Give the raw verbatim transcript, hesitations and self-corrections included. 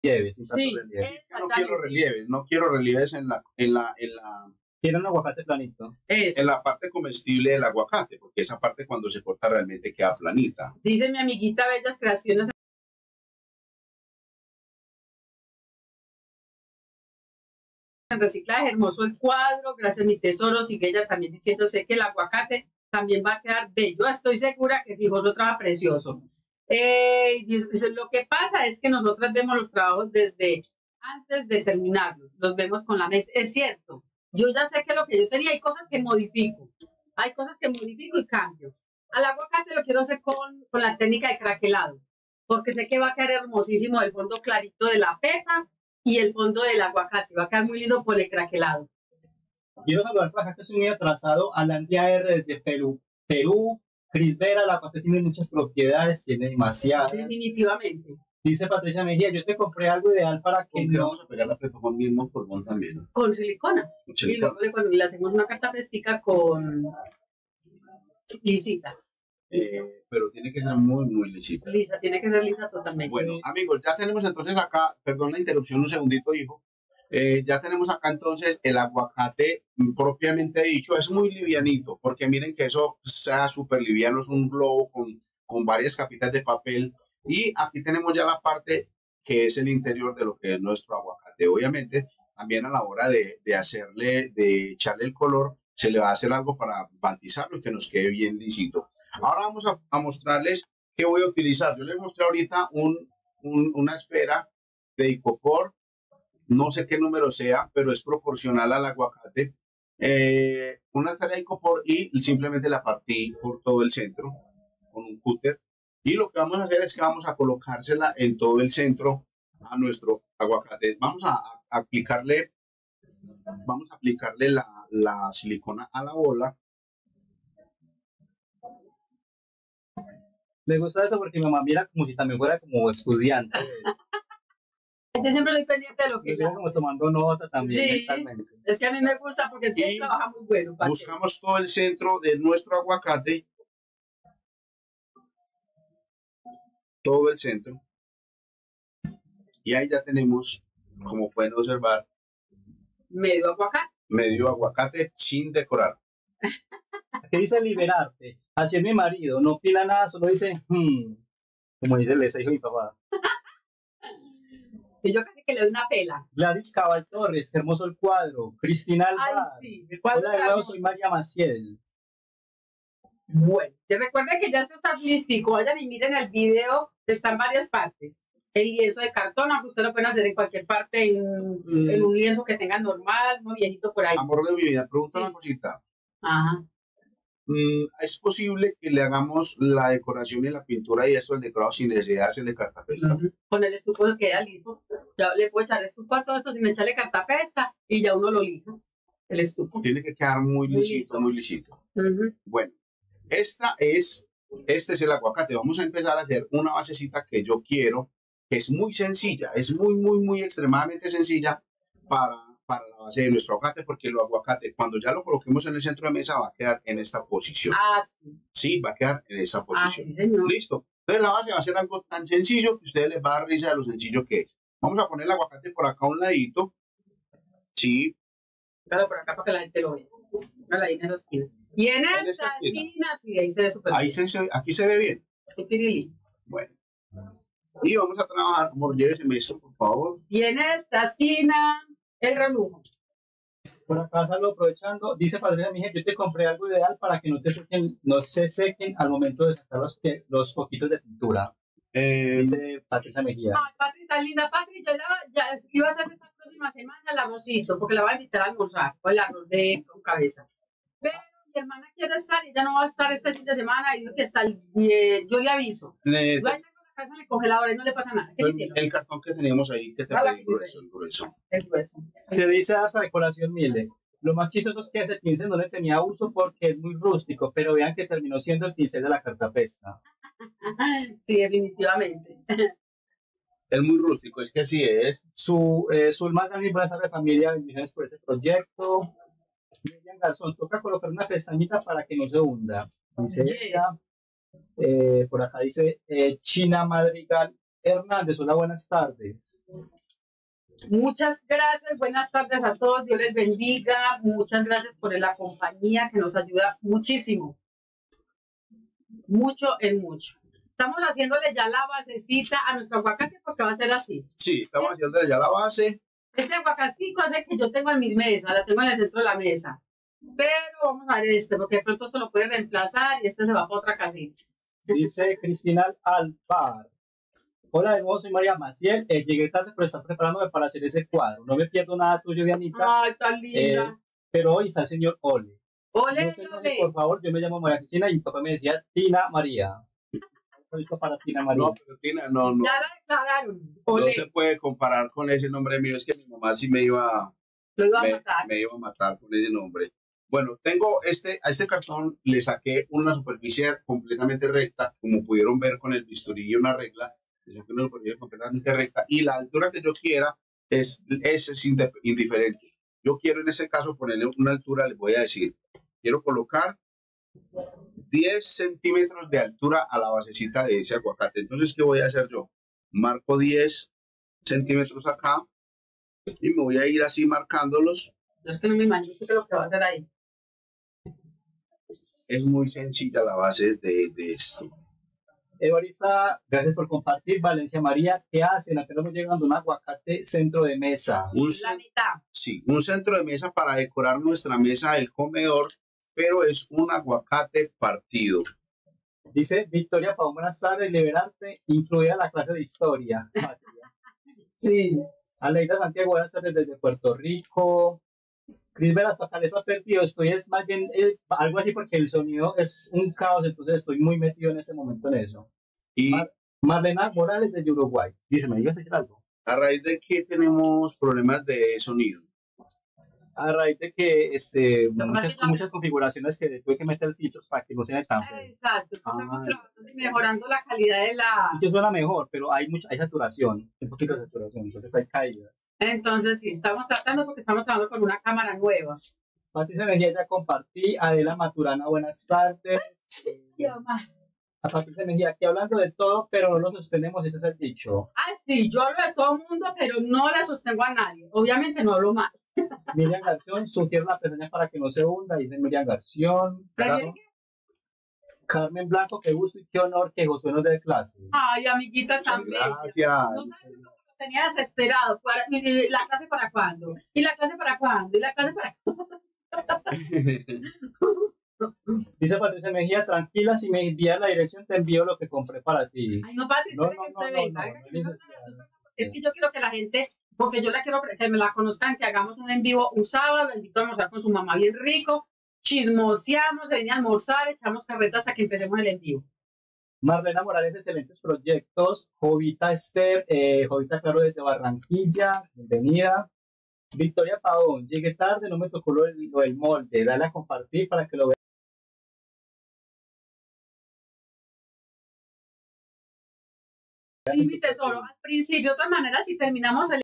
relieves, sin tanto Sí, relieve. Es que no quiero relieves, no quiero relieves en la, en la, en la, Quiero un aguacate planito. eso. en la parte comestible del aguacate, porque esa parte cuando se corta realmente queda planita. Dice mi amiguita Bellas Creaciones en reciclaje, hermoso el cuadro, gracias mi tesoro, sigue ella también diciéndose que el aguacate también va a quedar bello. Estoy segura que sí, vosotros trabaja precioso. Eh, dice, lo que pasa es que nosotros vemos los trabajos desde antes de terminarlos, los vemos con la mente. Es cierto, yo ya sé que lo que yo tenía, hay cosas que modifico, hay cosas que modifico y cambio. Al aguacate lo quiero hacer con, con la técnica de craquelado, porque sé que va a quedar hermosísimo el fondo clarito de la pepa y el fondo del aguacate, va a quedar muy lindo por el craquelado. Quiero saludar para acá que estoy muy atrasado a Landia R desde Perú. Perú, Cris Vera, la aguacate tiene muchas propiedades, tiene demasiadas. Definitivamente. Dice Patricia Mejía, yo te compré algo ideal para que ¿Con qué no... vamos a pegar la pepa con mismo polvón también? Con silicona. Con Y silicona. luego le, cuando le hacemos una carta pestica con lisita. Eh, pero tiene que ser muy, muy lisita. Lisa, tiene que ser lisa totalmente. Bueno, amigos, ya tenemos entonces acá, perdón la interrupción un segundito, hijo. Eh, ya tenemos acá entonces el aguacate propiamente dicho, es muy livianito, porque miren que eso sea súper liviano, es un globo con, con varias capitas de papel. Y aquí tenemos ya la parte que es el interior de lo que es nuestro aguacate. Obviamente, también a la hora de, de hacerle, de echarle el color, se le va a hacer algo para matizarlo y que nos quede bien lisito. Ahora vamos a, a mostrarles qué voy a utilizar. Yo les mostré ahorita un, un, una esfera de icopor, no sé qué número sea, pero es proporcional al aguacate. Eh, una esfera de icopor y simplemente la partí por todo el centro con un cúter. Y lo que vamos a hacer es que vamos a colocársela en todo el centro a nuestro aguacate. Vamos a, a aplicarle, vamos a aplicarle la, la silicona a la bola. Me gusta eso porque mi mamá mira como si también fuera como estudiante. Yo siempre estoy pendiente de lo que Yo hago. como tomando nota también Sí, mentalmente. es que a mí me gusta porque es que Y trabaja muy bueno. ¿para qué? Buscamos todo el centro de nuestro aguacate. Todo el centro. Y ahí ya tenemos, como pueden observar, Medio aguacate. medio aguacate sin decorar. ¿Qué dice liberarte? Así es mi marido, no opina nada, solo dice, hmm, como dice el hijo de mi papá. Y yo casi que le doy una pela. Gladys Cabal Torres, qué hermoso el cuadro. Cristina Ay, Alvar. sí. ¿De cuál Hola de nuevo, estamos? soy María Maciel. Bueno, te recuerden que ya esto está artístico. Vayan y miren el video, está en varias partes. El lienzo de cartón, aunque usted lo pueden hacer en cualquier parte, en, Mm. en un lienzo que tenga normal, no viejito por ahí. Amor de mi vida, pregunta Sí. una cosita. Ajá. Mm, ¿Es posible que le hagamos la decoración y la pintura y eso, el decorado, sin necesidad de hacerle cartapesta? Ujú. Con el estuco se queda liso. Ya le puedo echar estuco a todo esto sin echarle cartapesta y ya uno lo lija. El estuco. Tiene que quedar muy Muy lisito, liso. muy lisito. Ujú. Bueno, esta es, este es el aguacate. Vamos a empezar a hacer una basecita que yo quiero, que es muy sencilla, es muy, muy, muy extremadamente sencilla para, para la base de nuestro aguacate, porque el aguacate, cuando ya lo coloquemos en el centro de mesa, va a quedar en esta posición. Ah, sí. Sí, va a quedar en esta Ah, posición. sí, señor. Listo. Entonces la base va a ser algo tan sencillo que a ustedes les va a dar risa de lo sencillo que es. Vamos a poner el aguacate por acá a un ladito. Sí, Claro, por acá para que la gente lo vea. Míralo ahí en esa esquina. Y en esta esta esquina. esquina, sí, ahí se ve súper ahí bien. se, aquí se ve bien. Sí, pirilín. Bueno. Y vamos a trabajar, amor, lléveseme esto, por favor. Y en esta esquina, el relujo. Por acá salgo aprovechando, dice Patricia Mejía, yo te compré algo ideal para que no te sequen, no se sequen al momento de sacar los, que- los poquitos de pintura. Eh, Dice Patricia Mejía. Ay, Patri, tan linda. Patri, yo la, ya iba a hacer esta próxima semana el arrocito, porque la voy a invitar a almorzar, o el arroz de con cabeza. Pero mi hermana quiere estar y ella no va a estar este fin de semana, y dijo que está el diez. Yo le aviso. eh, Yo ahí tengo la cabeza en el congelador y no le pasa nada. ¿Qué le el, hicieron? el cartón que teníamos ahí, que te Ah, la pedí que grueso, el grueso. El hueso. Se dice esa decoración Mile. Lo más chistoso es que ese pincel no le tenía uso porque es muy rústico, pero vean que terminó siendo el pincel de la cartapesta. Sí, definitivamente. Es muy rústico, es que así es. Su, eh, Zulma Gani, buenas tardes familia, bendiciones por ese proyecto. Miriam Garzón, toca colocar una pestañita para que no se hunda. Dice Yes. ella. Eh, por acá dice eh, China Madrigal, Hernández, hola, buenas tardes. Muchas gracias, buenas tardes a todos, Dios les bendiga, muchas gracias por la compañía que nos ayuda muchísimo, mucho en mucho. Estamos haciéndole ya la basecita a nuestro aguacate porque va a ser así. Sí, estamos haciéndole ya la base. Este aguacatico es el que yo tengo en mis mesas, la tengo en el centro de la mesa, pero vamos a ver este porque de pronto esto lo puede reemplazar y este se va para otra casita. Dice Cristina Alvar. Hola de nuevo, soy María Maciel. Eh, llegué tarde, pero está preparándome para hacer ese cuadro. No me pierdo nada tuyo, Dianita. Ay, tan linda. Eh, pero hoy está el señor Ole. Ole, No sé, ole. por favor, yo me llamo María Cristina y mi papá me decía Tina María. Esto para Tina María. No, pero Tina, no, no. Ya la declararon. No Ole. se puede comparar con ese nombre mío. Es que mi mamá sí me iba, Lo iba a me, matar. me iba a matar con ese nombre. Bueno, tengo este, a este cartón le saqué una superficie completamente recta, como pudieron ver con el bisturí y una regla. Le saqué una superficie completamente recta y la altura que yo quiera es, es, es indiferente. Yo quiero en este caso ponerle una altura, les voy a decir, quiero colocar diez centímetros de altura a la basecita de ese aguacate. Entonces, ¿qué voy a hacer yo? Marco diez centímetros acá y me voy a ir así marcándolos. Yo es que no me imagino qué es lo que va a hacer ahí. Es muy sencilla la base de, de esto. Evarista, gracias por compartir. Valencia María, ¿qué hacen? Acá estamos llegando a un aguacate centro de mesa. Un, La mitad. sí, un centro de mesa para decorar nuestra mesa del comedor, pero es un aguacate partido. Dice Victoria Pau, buenas tardes, liberarte, incluida la clase de historia. Sí. Aleida Santiago, buenas tardes desde Puerto Rico. Cris Veras, acá les ha perdido, estoy es más bien eh, algo así porque el sonido es un caos, entonces estoy muy metido en ese momento en eso. Y Mar Marlena Morales desde Uruguay. Dice, ¿me ibas a decir algo? a raíz de que tenemos problemas de sonido. A raíz de que este, Lo que muchas, pasa muchas configuraciones que tuve que meter filtros para que no sea tan feo. Exacto. Estamos Ah, trabajando y mejorando la calidad de la... Y suena mejor, pero hay mucha hay saturación, un poquito de saturación, entonces hay caídas. Entonces, sí, estamos tratando porque estamos trabajando con una cámara nueva. Patricia Mejía, ya compartí. Adela Maturana, buenas tardes. A Patricia Mejía, aquí hablando de todo, pero no lo sostenemos, ese es el dicho. Ah, sí, yo hablo de todo el mundo, pero no le sostengo a nadie. Obviamente no hablo mal. Miriam Garción, sugiere la pestaña para que no se hunda, dice Miriam Garción. ¿Prefieren que- Carmen Blanco, qué gusto y qué honor que Josué nos dé clase. Ay, amiguita también. Gracias. No sabes cómo lo tenía desesperado. Para- ¿Y y la clase para cuándo? ¿Y la clase para cuándo? ¿Y la clase para cuándo? Dice Patricia Mejía, tranquila, si me envías la dirección te envío lo que compré para ti. Ay, no, Patricia, No, que no, usted no, venga. no, venga, no, que me no, haga no, una- Es que yo quiero que la gente, porque yo la quiero que me la conozcan, que hagamos un en vivo un sábado, la invito a almorzar con su mamá bien rico, chismoseamos, se viene a almorzar, echamos carreta hasta que empecemos el en vivo. Marlena Morales, excelentes proyectos. Jovita Esther, eh, Jovita Claro desde Barranquilla, bienvenida. Victoria Pavón, llegué tarde, no me tocó lo del, lo del molde, dale a compartir para que lo vean. Sí, mi tesoro, al principio, de todas maneras, si terminamos el